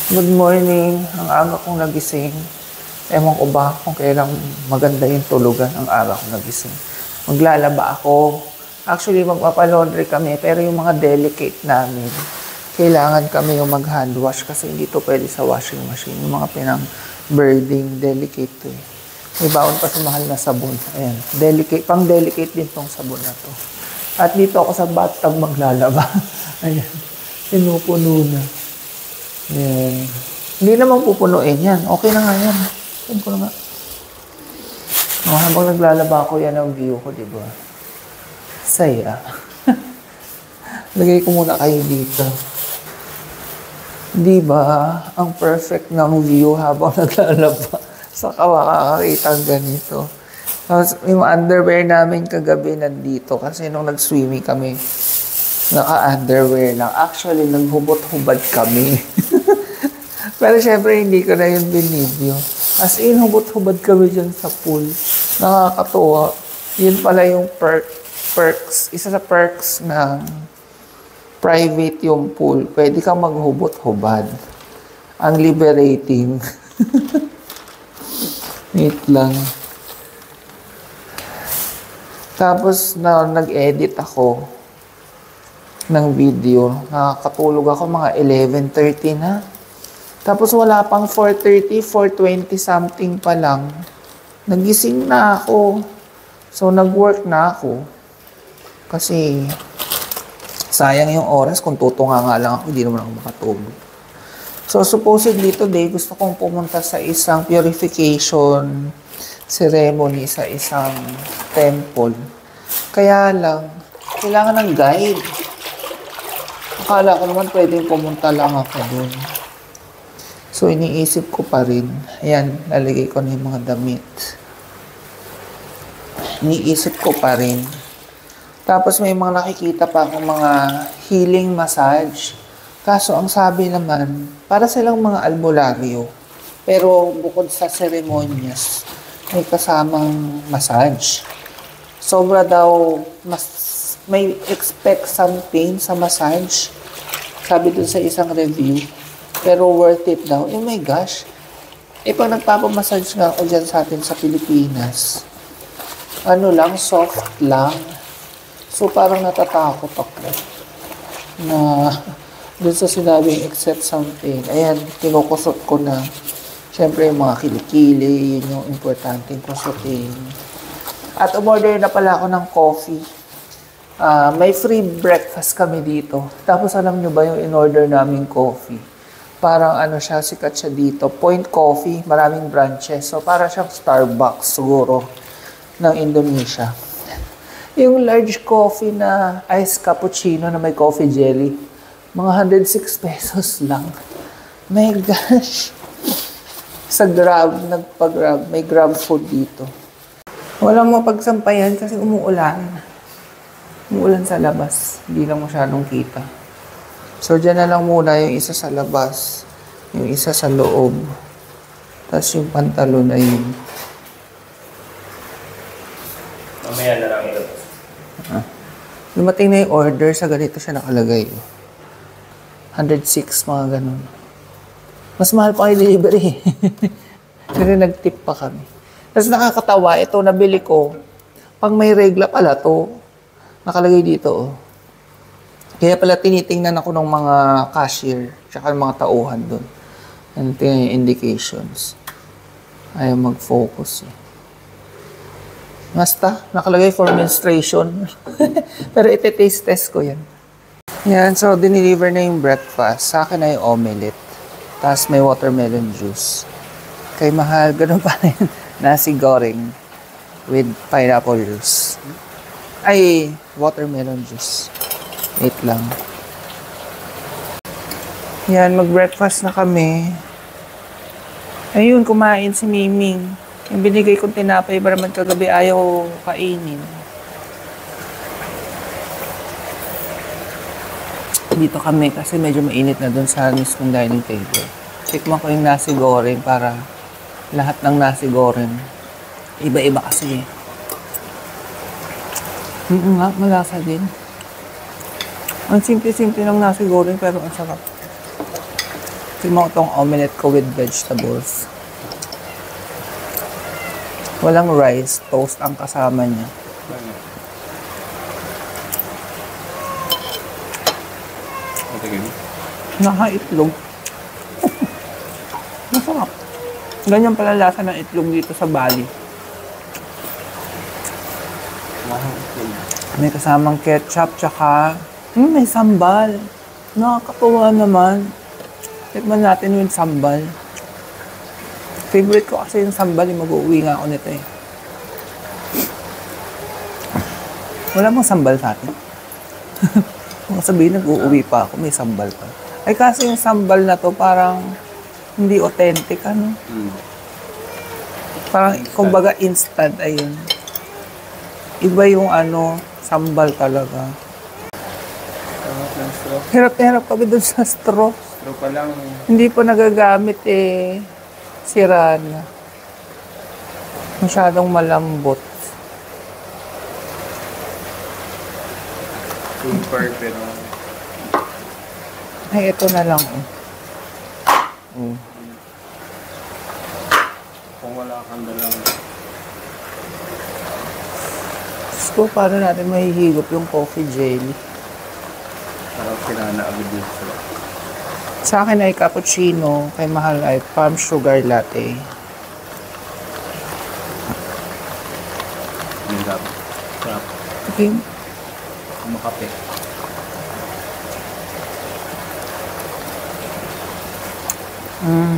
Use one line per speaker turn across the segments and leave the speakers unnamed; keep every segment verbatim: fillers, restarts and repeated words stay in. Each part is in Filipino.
Good morning. Ang aga kong nagising. Ewan ko ba kung kailang maganda yung tulugan ang aga kong nagising. Maglalaba ako. Actually, magpapalaundry kami, pero yung mga delicate namin, kailangan kami yung mag-hand wash kasi hindi to pwede sa washing machine. Yung mga pinang birding, delicate to eh. May baon pa sa mahal na sabon. Ayan. Delicate, pang delicate din tong sabon na to. At dito ako sa bathtub maglalaba. Ayan. Pinupuno na. Ayan. Hindi naman pupunuin yan. Okay na nga yan. Saan ko na nga. Oh, habang naglalaba ako, yan ang view ko, di ba? Saya. Lagay ko muna kayo dito. Di ba? Ang perfect ng view habang naglalaba. Saka makakakita ang ganito. Tapos, yung underwear namin kagabi nandito kasi nung nag-swimming kami, naka-underwear lang. Actually, naghubot-hubad kami. Pero syempre, hindi ko na yun binidyo. As in, hubot-hubad kami dyan sa pool. Nakakatuwa. Yun pala yung perk, perks. Isa sa perks ng private yung pool. Pwede kang maghubot-hubad. Ang liberating. Wait lang. Tapos, na, nag-edit ako ng video. Nakakatulog ako mga eleven thirty na. Tapos, wala pang four thirty, four twenty something pa lang. Nagising na ako. So, nag-work na ako. Kasi, sayang yung oras. Kung tutunga nga lang ako, hindi naman ako makatulog. So, supposedly today, gusto kong pumunta sa isang purification ceremony sa isang temple. Kaya lang, kailangan ng guide. Akala ko naman pwedeng pumunta lang ako dun. So, iniisip ko pa rin. Ayan, lalagay ko na yung mga damit. Iniisip ko pa rin. Tapos may mga nakikita pa akong mga healing massage. Kaso, ang sabi naman, para silang mga albularyo. Pero bukod sa seremonyas, may kasamang massage. Sobra daw, mas, may expect some pain sa massage. Sabi dun sa isang review. Pero worth it daw. Oh my gosh. Eh, pag nagpapamassage nga ako dyan sa atin sa Pilipinas, ano lang, soft lang. So, parang natatakot ako na dun sa sinabing except something. Ayan, kinukusot ko na. Siyempre, yung mga kilikili, yun yung importanteng kusutin. At umorder na pala ako ng coffee. Uh, may free breakfast kami dito. Tapos alam nyo ba yung in-order naming coffee? Parang ano siya, sikat siya dito. Point Coffee, maraming branches. So, para siyang Starbucks siguro ng Indonesia. Yung large coffee na iced cappuccino na may coffee jelly, mga one hundred six pesos lang. My gosh. Sa Grab, nagpa-Grab, may Grab food dito. Walang mapagsampayan kasi umuulan. Umuulan sa labas. Hindi lang masyadong kita. So, dyan na lang muna yung isa sa labas. Yung isa sa loob. Tapos yung pantalon na yun.
Mamaya na lang ito.
Ah. Lumating na yung order. Sa ganito siya nakalagay. one hundred six, mga ganun. Mas mahal pa kayo delivery. Kasi nag-tip pa kami. Tapos nakakatawa, ito nabili ko. Pag may regla pala to, nakalagay dito. Oh. Kaya pala tinitingnan ako ng mga cashier, tsaka ng mga tauhan doon. Ano tingnan yung indications. Ayaw mag-focus eh. Basta, nakalagay for menstruation. Pero iti-taste test ko yan. Yan, so diniliver na yung breakfast. Sa akin na yung omelette. Tapos may watermelon juice. Kay mahal, ganun pa rin. Nasi goreng with pineapple juice. Ay, watermelon juice. Wait lang. Yan, mag-breakfast na kami. Ayun, kumain si Miming. Yung binigay kong tinapay para man kagabi ayaw kainin. Dito kami kasi medyo mainit na dun sa mismong dining table. Tikman ko yung nasi goreng para lahat ng nasi goreng. Iba-iba kasi eh. Mm nga, malasa din. Ang simple-simple ng nasi goreng pero ang sarap. Tingnan mo itong omelette ko with vegetables. Walang rice, toast ang kasama niya. Naka-itlog. Masarap. Ganyan pala lasa ng itlog dito sa Bali. May kasamang ketchup, tsaka hmm, may sambal. Nakakatuwa naman. Tikman natin yung sambal. Favorite ko kasi yung sambal, yung mag-uwi nga ako nito eh. Wala mong sambal sa atin. Kung sabihin, nag-uuwi pa ako, may sambal pa. Ay kasi yung sambal na to parang hindi authentic, ano? Mm. Parang, instant. Kumbaga, instant, ayun. Iba yung ano, sambal talaga. Hirap na hirap kami dun sa straw.
Straw pa lang.
Hindi po nagagamit eh. Sira na. Masyadong malambot.
Super, pero...
Ay, ito na lang. Mm.
Kung wala kang dalang...
So, paano natin mahihigop yung coffee jelly?
Parang sinana agad dito sila.
Sa akin ay cappuccino, kay mahal ay palm sugar latte.
Yung gap. Sarap.
Okay.
Makape.
Mm.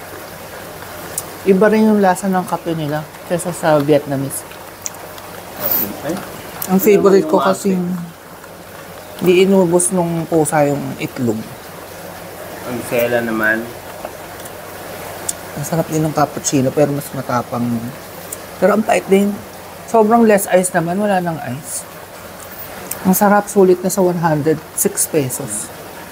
Iba rin yung lasa ng kape nila kaysa sa Vietnamese.
Ay?
Ang favorite ko kasi di inubos nung pusa yung itlog.
Ang sela naman.
Masarap din ng cappuccino pero mas matapang. Pero ang pait din. Sobrang less ice naman, wala nang ice. Ang sarap, sulit na sa one hundred six pesos.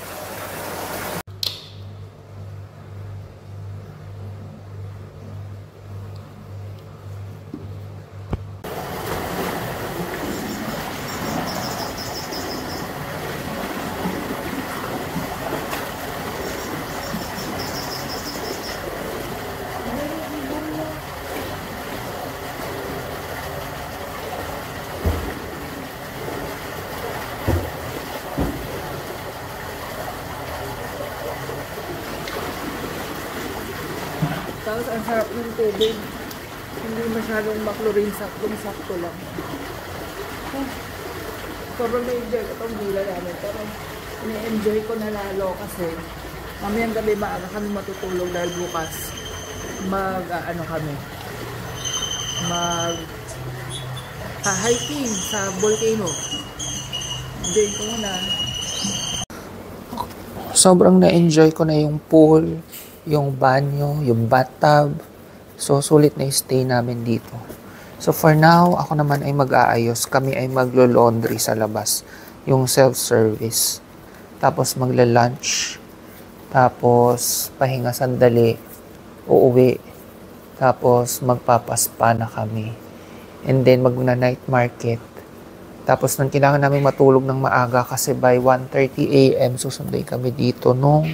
Tapos ang sarap ng tubig. Hindi masyadong maklorin, saktong-sakto lang. Oh, sobrang na-enjoy ko itong villa namin. Pero na-enjoy ko na lalo kasi mamayang gabi maaga kami matutulog dahil bukas mag, uh, ano kami, mag uh, hiking sa volcano. Enjoy ko muna. Sobrang na-enjoy ko na yung pool, yung banyo, yung bathtub. So, sulit na yung stay namin dito. So, for now, ako naman ay mag-aayos. Kami ay maglo-laundry sa labas. Yung self-service. Tapos, magla-lunch. Tapos, pahinga sandali. Uuwi. Tapos, magpapaspa na kami. And then, magna-night market. Tapos, nung kailangan namin matulog ng maaga kasi by one thirty a m susunduin kami dito nung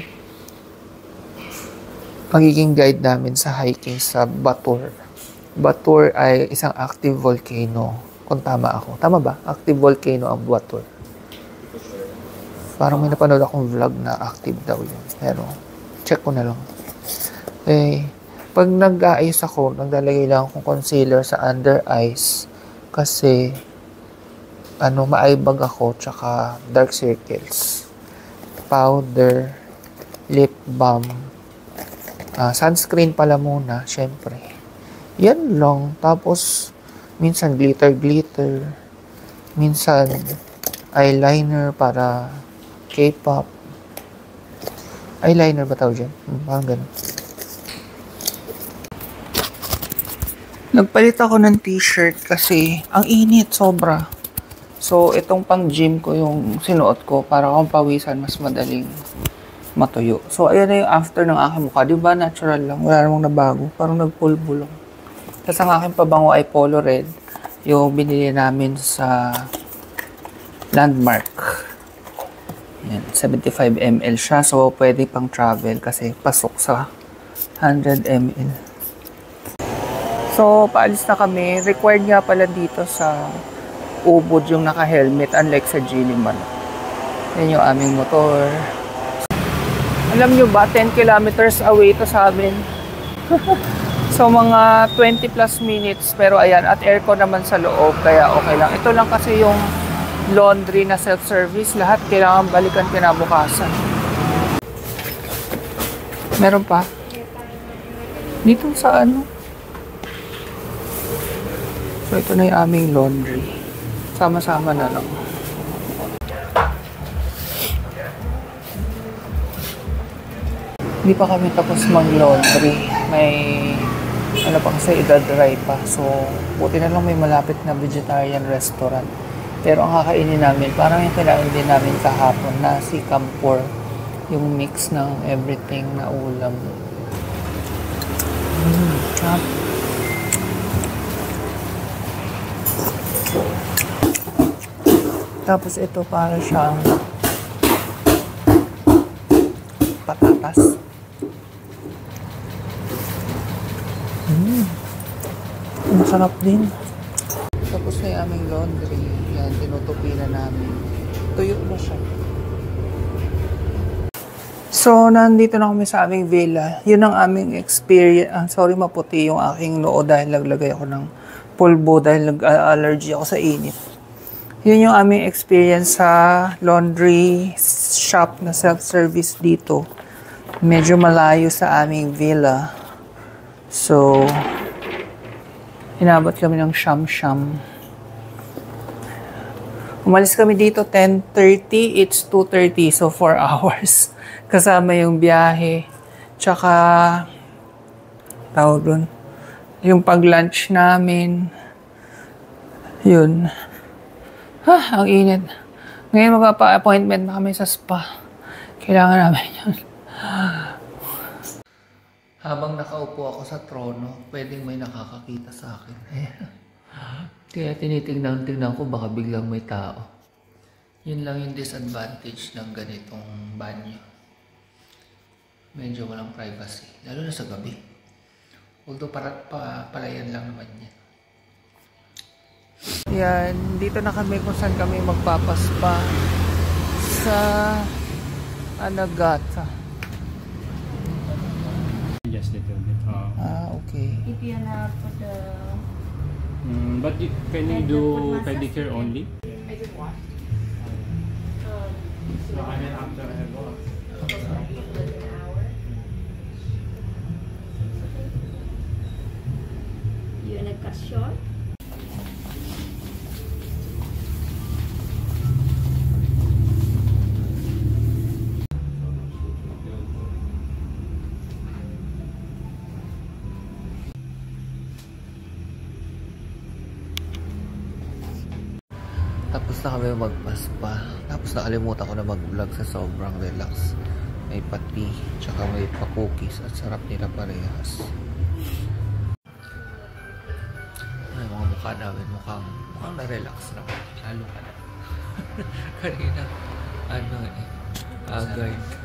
magiging guide namin sa hiking sa Batur. Batur ay isang active volcano. Kung tama ako. Tama ba? Active volcano ang Batur. Parang may napanood akong vlog na active daw yun. Pero, check ko na lang. Okay. Pag nag-aayos ako, naglalagay lang akong concealer sa under eyes. Kasi, ano, maaibag ako, tsaka dark circles. Powder, lip balm, uh, sunscreen pala muna, syempre. Yan lang. Tapos, minsan glitter-glitter. Minsan, eyeliner para K-pop. Eyeliner ba tawag dyan? Hmm, parang ganun. Nagpalit ako ng t-shirt kasi ang init, sobra. So, itong pang gym ko yung sinuot ko para akong pawisan, mas madaling matuyo. So, ayan na yung after ng aking mukha. Diba? Natural lang. Wala namang nabago. Parang nagpulbo lang. Tapos ang aking pabango ay Polo Red. Yung binili namin sa Landmark. Yan, seventy-five milliliters siya. So, pwede pang travel kasi pasok sa one hundred milliliters. So, paalis na kami. Required nga pala dito sa Ubud yung naka-helmet unlike sa Giliman. Yan yung aming motor. Alam nyo ba, ten kilometers away to sa amin. So, mga twenty plus minutes. Pero ayan, at aircon naman sa loob. Kaya okay lang. Ito lang kasi yung laundry na self-service. Lahat kailangan balikan kinabukasan. Meron pa? Dito sa ano? So, ito na yung aming laundry. Sama-sama na lang. Hindi pa kami tapos mag-laundry. May ano pa kasi idadry pa. So, buti na lang may malapit na vegetarian restaurant. Pero ang kakainin namin, parang yung kailangan din namin kahapon, nasi kampor. Yung mix ng everything na ulam. Mm, ah. Tapos ito para siyang patatas. Mm. Masarap din. Tapos na yung aming laundry. Yan, tinutupi na namin. Tuyo na siya. So, nandito na kami sa aming villa. Yun ang aming experience. Ah, sorry, maputi yung aking noo dahil naglagay ako ng pulbo dahil nag-allergy ako sa init. Yun yung aming experience sa laundry shop na self-service dito. Medyo malayo sa aming villa. So, inabot kami ng siyam-siyam. Umalis kami dito ten thirty, it's two thirty, so four hours. Kasama yung biyahe. Tsaka, tawag dun, yung pag-lunch namin. Yun. Ah, ang init. Ngayon magpapa-appointment na kami sa spa. Kailangan namin yun. Habang nakaupo ako sa trono, pwedeng may nakakakita sa akin. Kaya tinitignan-tignan ko baka biglang may tao. Yun lang yung disadvantage ng ganitong banyo. Medyo walang privacy. Lalo na sa gabi. Although para, pa, palayan lang naman yan. Yan, dito na kami kung saan kami magpapaspa sa Anagata.
Just a little bit. Uh,
Ah, okay.
If you na put the
mm, but you, can you do pedicure only?
I do what?
So I mean after I have work.
An hour. You nag-cut short?
Tapos na kami magpaspa. Tapos nakalimutan ko na mag-vlog sa sobrang relax. May pati, tsaka may pa-cookies at sarap nila parehas. Ay, mga mukha namin mukhang, mukhang na-relax naman. Lalo ka na. Kanina, ano eh, agay.